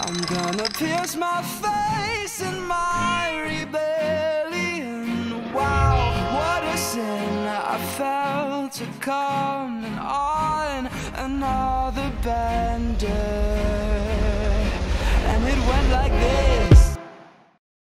I'm gonna pierce my face in my rebellion. Wow, what a sin I felt to coming on another bender. And it went like this.